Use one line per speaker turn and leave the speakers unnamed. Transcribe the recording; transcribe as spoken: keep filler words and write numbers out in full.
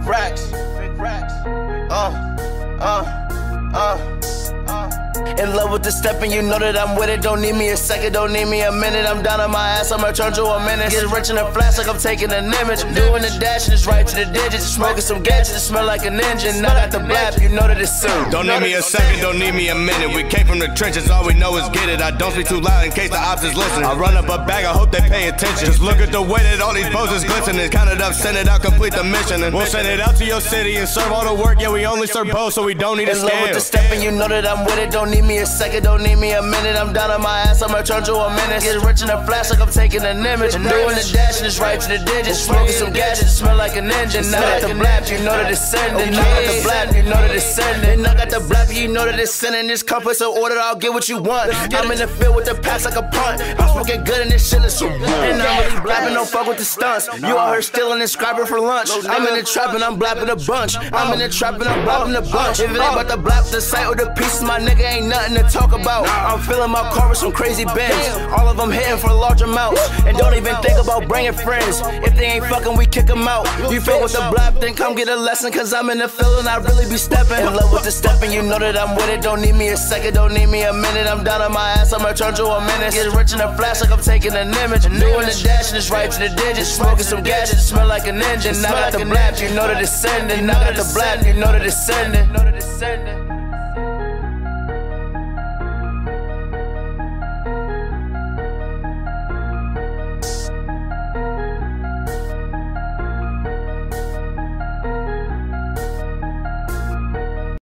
racks. Uh, uh, uh. In love with the step and you know that I'm with it. Don't need me a second, don't need me a minute. I'm down on my ass, I'ma turn to a menace. Get rich in a flash like I'm taking an image. I'm doing the dash and it's right to the digits. Smoking some gadgets that smell like an engine. I got the blap, you know that it's soon.
Don't need me a second, don't need me a minute. We came from the trenches, all we know is get it. I don't speak too loud in case the ops is listening. I run up a bag, I hope they pay attention. Just look at the way that all these poses glistening. Count it up, send it out, complete the mission. And we'll send it out to your city and serve all the work. Yeah, we only serve both, so we don't need a scam.
In love with the step and you know that I'm with it. Don't need me a second, don't need me a minute. I'm down on my ass, I'ma turn to a menace. Get rich in a flash like I'm taking an image. I'm doing the dash and it's right to the digits. Smoking some gadgets that smell like an engine. I got the blap, you know that it's sending. I got the blap, you know that it's sending. I got the blap, you know that it's sending. This compass of order, I'll get what you want. I'm in the field with the pass like a punt. I'm smoking good and this shit is so and I'm really blapping, don't fuck with the stunts. You out here stealing and scrapping for lunch. I'm in the trap and I'm blapping a bunch. I'm in the trap and I'm blapping a bunch. If it ain't about the blap, the sight or the pieces, my nigga ain't nothing to talk about. I'm filling my car with some crazy bins. All of them hitting for large amounts. And don't even think about bringing friends. If they ain't fucking, we kick them out. You fuck with the blap, then come get a lesson. Cause I'm in the field and I really be stepping. In love with the stepping, you know that I'm with it. Don't need me a second, don't need me a minute. I'm down on my ass, I'ma turn to a menace. Get rich in a flash like I'm taking an image. And doing the dash and it's right to the digits. Smoking some gadgets that smell like an engine. I got the blap, you know that it's sending. I got the blap, you know that it's sending.